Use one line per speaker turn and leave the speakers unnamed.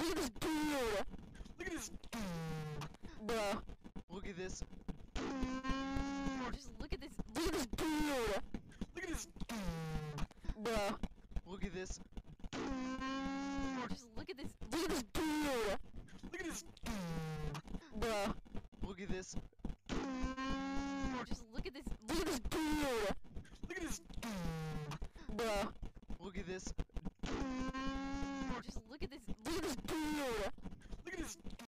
Look at this dude. Look at this dude. Bruh. Look at this. Just look at this. Look at this dude. Look at this dude. Bruh. Look at this. Just look at this. Look at this dude. Look at this dude. Bruh. Look at this. Just look at this. Look at this dude.